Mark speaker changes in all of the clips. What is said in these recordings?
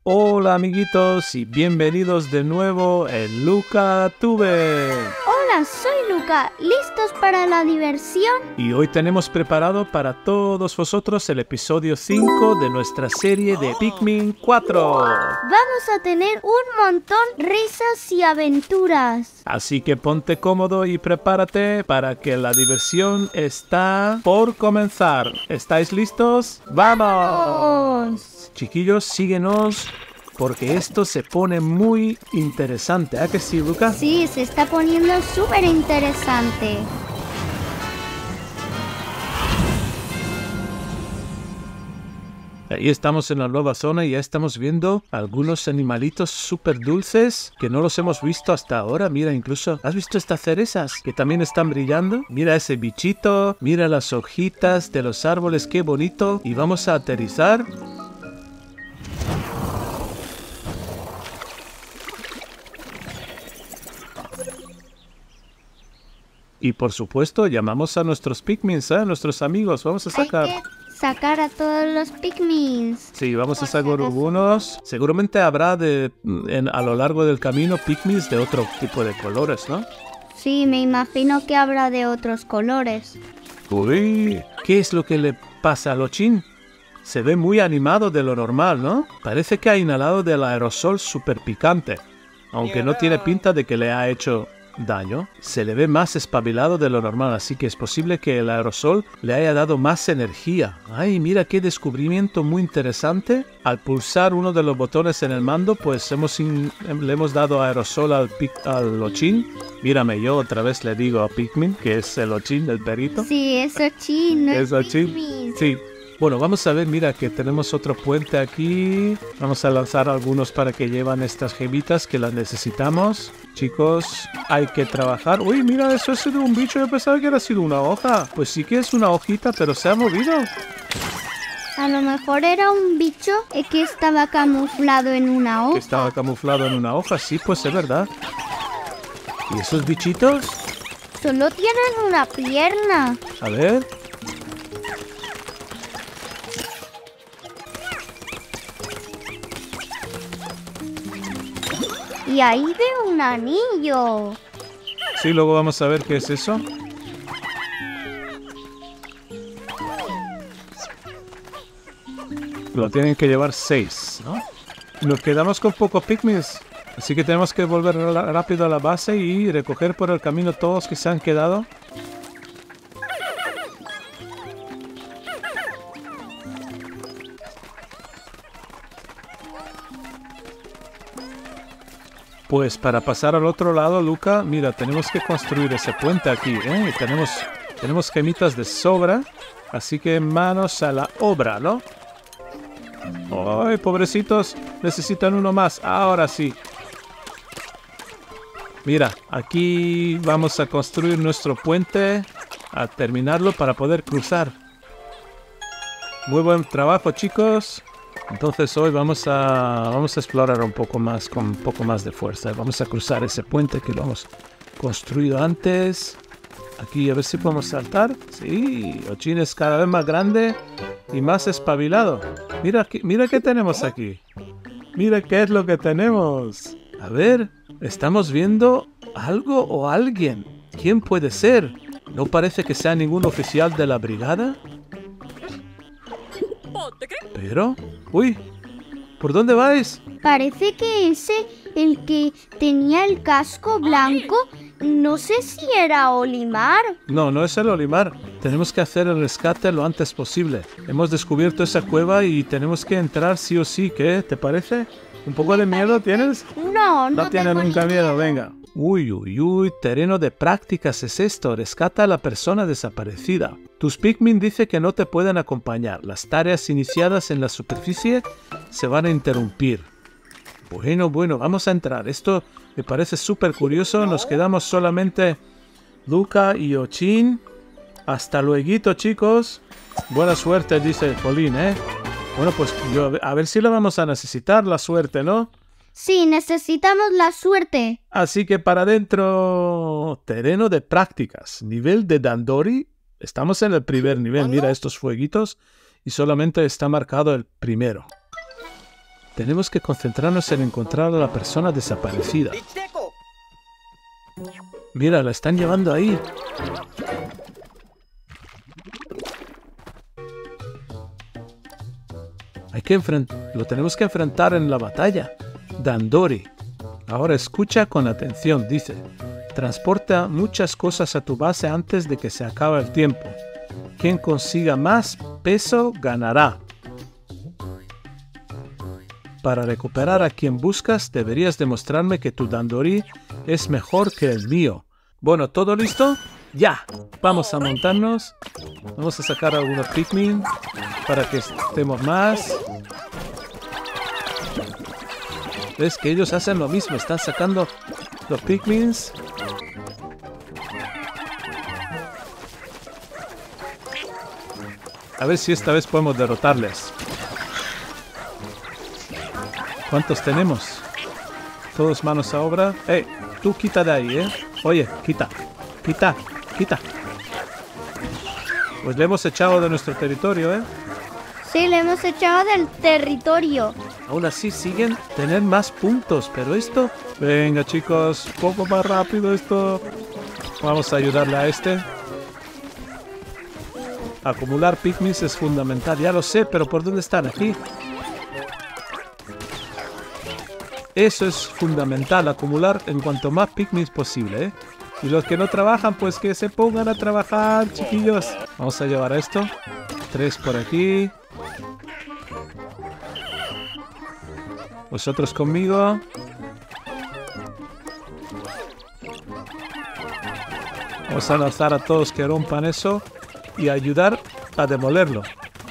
Speaker 1: Hola amiguitos y bienvenidos de nuevo en LucaTube.
Speaker 2: Hola, soy Luca, ¿listos para la diversión?
Speaker 1: Y hoy tenemos preparado para todos vosotros el episodio 5 de nuestra serie de Pikmin 4.
Speaker 2: Vamos a tener un montón risas y aventuras.
Speaker 1: Así que ponte cómodo y prepárate para que la diversión está por comenzar. ¿Estáis listos? ¡Vamos! Chiquillos, síguenos porque esto se pone muy interesante. ¿A que sí, Luca?
Speaker 2: Sí, se está poniendo súper interesante.
Speaker 1: Ahí estamos en la nueva zona y ya estamos viendo algunos animalitos súper dulces que no los hemos visto hasta ahora. Mira, incluso, ¿has visto estas cerezas que también están brillando? Mira ese bichito, mira las hojitas de los árboles, qué bonito. Y vamos a aterrizar. Y por supuesto, llamamos a nuestros Pikmins, a nuestros amigos. Vamos a sacar...
Speaker 2: Hay que sacar a todos los Pikmins.
Speaker 1: Sí, vamos a sacar algunos. Seguramente habrá a lo largo del camino Pikmins de otro tipo de colores, ¿no?
Speaker 2: Sí, me imagino que habrá de otros colores.
Speaker 1: Uy, ¿qué es lo que le pasa a Lochin? Se ve muy animado de lo normal, ¿no? Parece que ha inhalado del aerosol súper picante. Aunque no tiene pinta de que le ha hecho daño, se le ve más espabilado de lo normal, así que es posible que el aerosol le haya dado más energía. ¡Ay, mira qué descubrimiento muy interesante! Al pulsar uno de los botones en el mando, pues le hemos dado aerosol al Lochin. Mírame, yo otra vez le digo a Pikmin, que es el Lochin del perrito.
Speaker 2: Sí, es Lochin, no es
Speaker 1: Lochin.
Speaker 2: Pikmin.
Speaker 1: Sí. Bueno, vamos a ver, mira que tenemos otro puente aquí. Vamos a lanzar algunos para que llevan estas gemitas que las necesitamos. Chicos, hay que trabajar. Uy, mira, eso ha sido un bicho. Yo pensaba que era sido una hoja. Pues sí que es una hojita, pero se ha movido.
Speaker 2: A lo mejor era un bicho que estaba camuflado en una hoja.
Speaker 1: Que estaba camuflado en una hoja, sí, pues es verdad. ¿Y esos bichitos?
Speaker 2: Solo tienen una pierna.
Speaker 1: A ver.
Speaker 2: Y ahí veo un anillo.
Speaker 1: Sí, luego vamos a ver qué es eso. Lo tienen que llevar 6, ¿no? Nos quedamos con pocos Pikmins. Así que tenemos que volver rápido a la base y recoger por el camino todos que se han quedado. Pues para pasar al otro lado, Luca, mira, tenemos que construir ese puente aquí, ¿eh? Tenemos gemitas de sobra, así que manos a la obra, ¿no? ¡Ay, pobrecitos! Necesitan uno más, ahora sí. Mira, aquí vamos a construir nuestro puente, a terminarlo para poder cruzar. Muy buen trabajo, chicos. Entonces hoy vamos a explorar un poco más, con un poco más de fuerza. Vamos a cruzar ese puente que lo hemos construido antes. Aquí a ver si podemos saltar. Sí, Lochin es cada vez más grande y más espabilado. Mira qué tenemos aquí. Mira qué es lo que tenemos. A ver, estamos viendo algo o alguien. ¿Quién puede ser? No parece que sea ningún oficial de la brigada. Pero, uy, ¿por dónde vais?
Speaker 2: Parece que el que tenía el casco blanco, no sé si era Olimar.
Speaker 1: No, no es el Olimar. Tenemos que hacer el rescate lo antes posible. Hemos descubierto esa cueva y tenemos que entrar sí o sí. ¿Qué? ¿Te parece? ¿Un poco de miedo tienes?
Speaker 2: No
Speaker 1: tienes nunca miedo, venga. Uy, uy, uy, terreno de prácticas es esto. Rescata a la persona desaparecida. Tus Pikmin dice que no te pueden acompañar. Las tareas iniciadas en la superficie se van a interrumpir. Bueno, vamos a entrar. Esto me parece súper curioso. Nos quedamos solamente Luca y Lochin. Hasta luego, chicos. Buena suerte, dice Colin, ¿eh? Bueno, pues a ver si la vamos a necesitar, la suerte, ¿no?
Speaker 2: Sí, necesitamos la suerte.
Speaker 1: Así que para adentro, terreno de prácticas, nivel de Dandori. Estamos en el primer nivel, mira estos fueguitos y solamente está marcado el primero. Tenemos que concentrarnos en encontrar a la persona desaparecida. Mira, la están llevando ahí. Lo tenemos que enfrentar en la batalla. Dandori. Ahora escucha con atención, dice. Transporta muchas cosas a tu base antes de que se acabe el tiempo. Quien consiga más peso ganará. Para recuperar a quien buscas, deberías demostrarme que tu Dandori es mejor que el mío. Bueno, ¿todo listo? ¡Ya! Vamos a montarnos. Vamos a sacar algunos Pikmin para que estemos más. ¿Ves que ellos hacen lo mismo? Están sacando los Pikmins. A ver si esta vez podemos derrotarles. ¿Cuántos tenemos? Todos manos a obra. Tú quita de ahí, Oye, quita. Quita. Pues le hemos echado de nuestro territorio,
Speaker 2: Sí, le hemos echado del territorio.
Speaker 1: Aún así siguen tener más puntos, pero esto... Venga, chicos, poco más rápido esto. Vamos a ayudarle a este. Acumular Pikmin es fundamental, ya lo sé, pero ¿por dónde están? Aquí. Eso es fundamental, acumular en cuanto más Pikmin posible, Y los que no trabajan, pues que se pongan a trabajar, chiquillos. Vamos a llevar esto. 3 por aquí. Vosotros conmigo. Vamos a lanzar a todos que rompan eso y ayudar a demolerlo.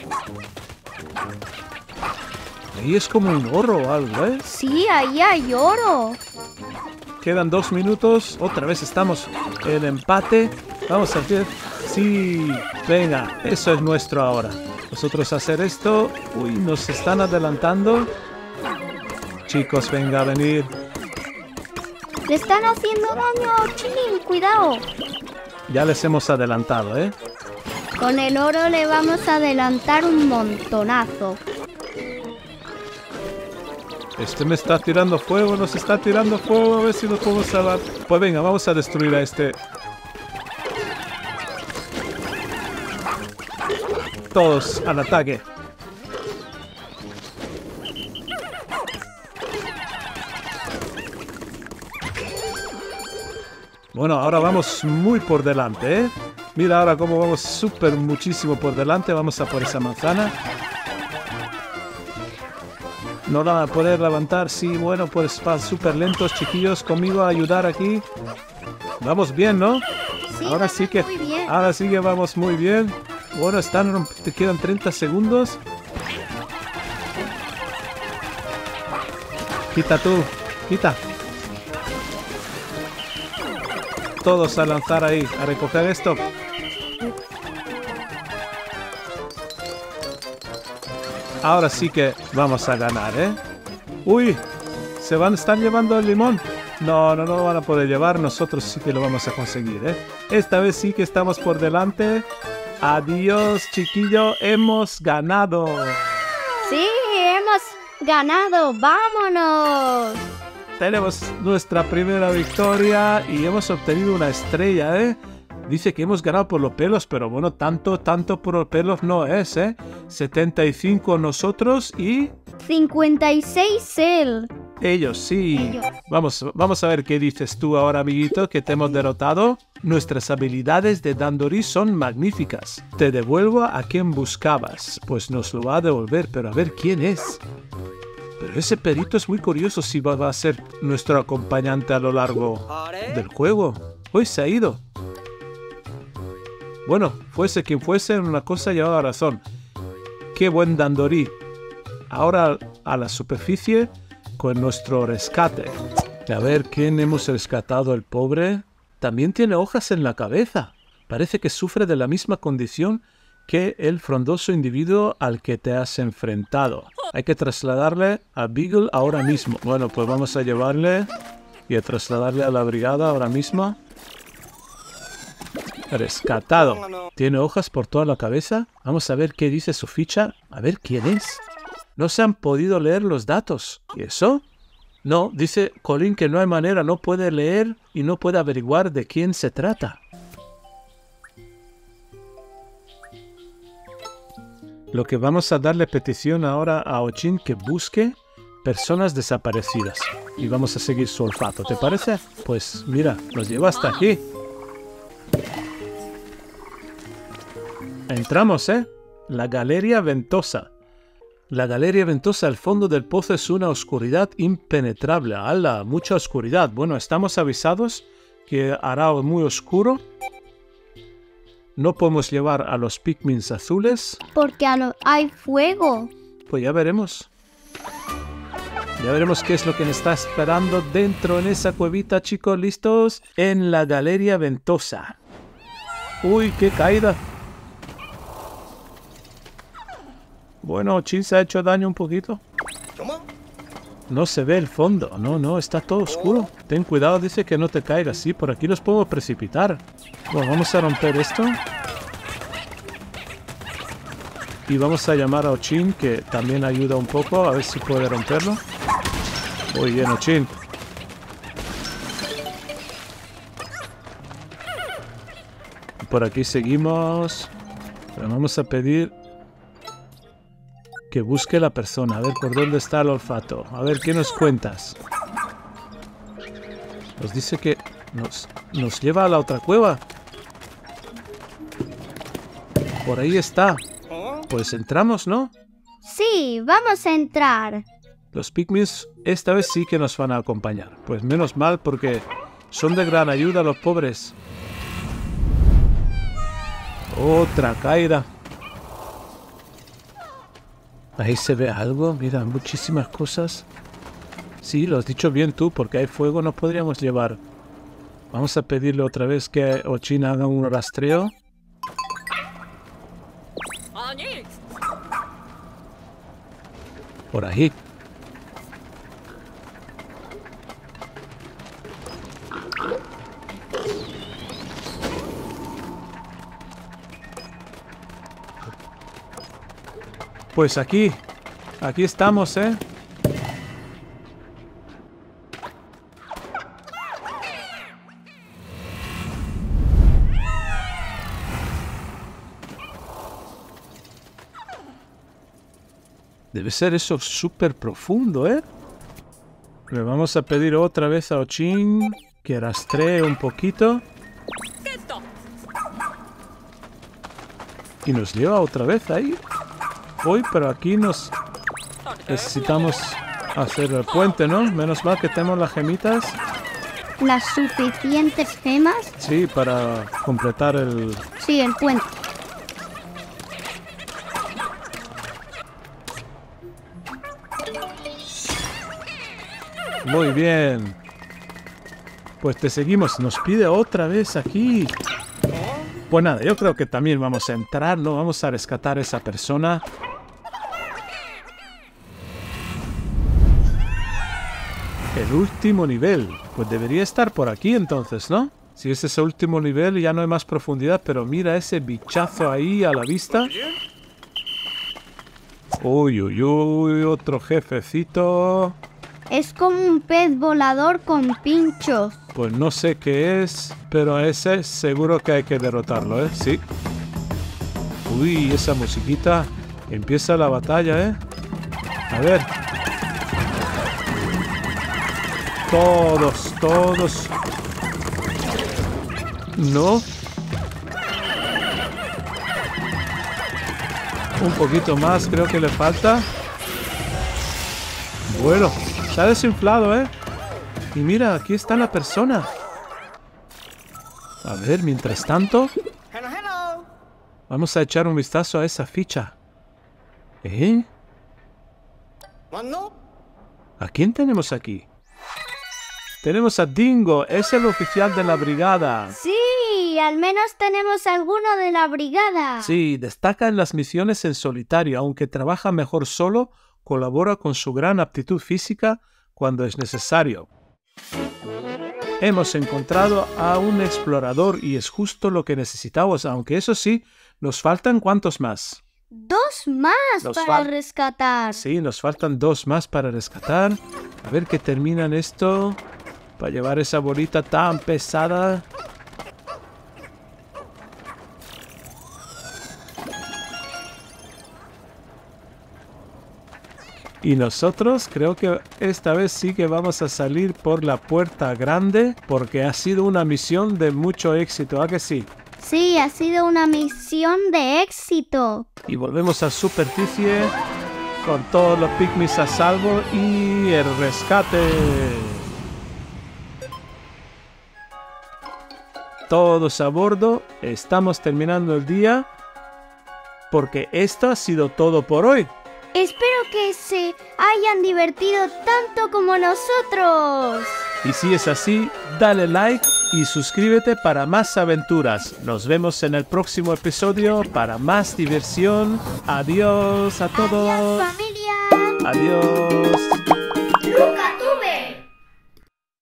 Speaker 1: Ahí es como un oro o algo, ¿eh?
Speaker 2: Sí, ahí hay oro.
Speaker 1: Quedan 2 minutos. Otra vez estamos en empate. Vamos a ver. Sí, venga, eso es nuestro ahora. Nosotros hacer esto. Uy, nos están adelantando. Chicos, venga a venir.
Speaker 2: Le están haciendo daño, Chilín, cuidado.
Speaker 1: Ya les hemos adelantado, ¿eh?
Speaker 2: Con el oro le vamos a adelantar un montonazo.
Speaker 1: Este me está tirando fuego, nos está tirando fuego, a ver si nos podemos salvar. Pues venga, vamos a destruir a este. Todos al ataque. Bueno, ahora vamos muy por delante, ¿eh? Mira ahora cómo vamos súper muchísimo por delante. Vamos a por esa manzana. No la van a poder levantar, sí, bueno, pues van súper lentos, chiquillos, conmigo a ayudar aquí. Vamos bien, ¿no?
Speaker 2: Sí,
Speaker 1: ahora sí que,
Speaker 2: muy bien.
Speaker 1: ahora sí que vamos muy bien. Bueno, te quedan 30 segundos. Quita tú, quita. Todos a lanzar ahí, a recoger esto. Ahora sí que vamos a ganar, ¿eh? ¡Uy! Están llevando el limón. No lo van a poder llevar. Nosotros sí que lo vamos a conseguir, ¿eh? Esta vez sí que estamos por delante. Adiós, chiquillo. Hemos ganado.
Speaker 2: Sí, hemos ganado. ¡Vámonos!
Speaker 1: Tenemos nuestra primera victoria y hemos obtenido una estrella, ¿eh? Dice que hemos ganado por los pelos, pero bueno, tanto por los pelos no es, ¿eh? 75 nosotros y...
Speaker 2: 56 él.
Speaker 1: Ellos, sí.
Speaker 2: Ellos.
Speaker 1: Vamos a ver qué dices tú ahora, amiguito, que te hemos derrotado. Nuestras habilidades de Dandori son magníficas. Te devuelvo a quien buscabas. Pues nos lo va a devolver, pero a ver quién es. Pero ese perito es muy curioso si va a ser nuestro acompañante a lo largo del juego. Hoy se ha ido. Bueno, fuese quien fuese, una cosa llevaba razón. Qué buen Dandori. Ahora a la superficie con nuestro rescate. A ver, ¿quién hemos rescatado? El pobre. También tiene hojas en la cabeza. Parece que sufre de la misma condición que el frondoso individuo al que te has enfrentado. Hay que trasladarle a Beagle ahora mismo. Bueno, pues vamos a llevarle y a trasladarle a la brigada ahora mismo. Rescatado. ¿Tiene hojas por toda la cabeza? Vamos a ver qué dice su ficha. A ver quién es. No se han podido leer los datos. ¿Y eso? No, dice Colin que no hay manera, no puede leer y no puede averiguar de quién se trata. Lo que vamos a darle petición ahora a Ochin que busque personas desaparecidas. Y vamos a seguir su olfato, ¿te parece? Pues mira, nos lleva hasta aquí. Entramos, ¿eh? La Galería Ventosa. La Galería Ventosa al fondo del pozo es una oscuridad impenetrable. ¡Hala! Mucha oscuridad. Bueno, estamos avisados que hará muy oscuro. No podemos llevar a los Pikmins azules.
Speaker 2: Porque hay fuego.
Speaker 1: Pues ya veremos. Ya veremos qué es lo que nos está esperando dentro en esa cuevita, chicos. ¿Listos? En la Galería Ventosa. ¡Uy, qué caída! Bueno, Ochin se ha hecho daño un poquito. No se ve el fondo. No, está todo oscuro. Ten cuidado, dice que no te caigas. Sí, por aquí nos podemos precipitar. Bueno, vamos a romper esto. Y vamos a llamar a Ochin, que también ayuda un poco. A ver si puede romperlo. Muy bien, Ochin. Por aquí seguimos. Pero vamos a pedir que busque la persona. A ver por dónde está el olfato. A ver, ¿qué nos cuentas? Nos dice que nos lleva a la otra cueva. Por ahí está. Pues entramos, ¿no?
Speaker 2: Sí, vamos a entrar.
Speaker 1: Los Pikmins esta vez sí que nos van a acompañar. Pues menos mal porque son de gran ayuda los pobres. Otra caída. Ahí se ve algo. Mira, muchísimas cosas. Sí, lo has dicho bien tú, porque hay fuego, no podríamos llevar. Vamos a pedirle otra vez que Ochin haga un rastreo. Por ahí. Pues aquí estamos, ¿eh? Debe ser eso súper profundo, ¿eh? Le vamos a pedir otra vez a Ochin que rastree un poquito. Y nos lleva otra vez ahí. Uy, pero aquí necesitamos hacer el puente, ¿no? Menos mal que tenemos las gemitas.
Speaker 2: ¿Las suficientes gemas?
Speaker 1: Sí, para completar el...
Speaker 2: Sí, el puente.
Speaker 1: Muy bien. Pues te seguimos. Nos pide otra vez aquí. Pues nada, yo creo que también vamos a entrar, ¿no? Vamos a rescatar a esa persona. El último nivel. Pues debería estar por aquí entonces, ¿no? Si es ese último nivel ya no hay más profundidad, pero mira ese bichazo ahí a la vista. Uy, uy, uy, otro jefecito.
Speaker 2: Es como un pez volador con pinchos.
Speaker 1: Pues no sé qué es, pero ese seguro que hay que derrotarlo, ¿eh? Sí. Uy, esa musiquita. Empieza la batalla, ¿eh? A ver. Todos. No. Un poquito más creo que le falta. Bueno, se ha desinflado, ¿eh? Y mira, aquí está la persona. A ver, mientras tanto, vamos a echar un vistazo a esa ficha. ¿Eh? ¿A quién tenemos aquí? Tenemos a Dingo, es el oficial de la brigada.
Speaker 2: Sí, al menos tenemos alguno de la brigada.
Speaker 1: Sí, destaca en las misiones en solitario, aunque trabaja mejor solo, colabora con su gran aptitud física cuando es necesario. Hemos encontrado a un explorador y es justo lo que necesitamos, aunque eso sí, nos faltan ¿cuántos más?
Speaker 2: 2 más
Speaker 1: Nos
Speaker 2: para
Speaker 1: fal-
Speaker 2: rescatar.
Speaker 1: Sí, nos faltan 2 más para rescatar. A ver que terminan esto. Para llevar esa bolita tan pesada. Y nosotros creo que esta vez sí que vamos a salir por la puerta grande. Porque ha sido una misión de mucho éxito, ¿a que sí?
Speaker 2: Sí, ha sido una misión de éxito.
Speaker 1: Y volvemos a superficie. Con todos los pygmies a salvo y el rescate. Todos a bordo, estamos terminando el día porque esto ha sido todo por hoy.
Speaker 2: Espero que se hayan divertido tanto como nosotros.
Speaker 1: Y si es así, dale like y suscríbete para más aventuras. Nos vemos en el próximo episodio para más diversión. Adiós a todos.
Speaker 2: Adiós, familia.
Speaker 1: Adiós.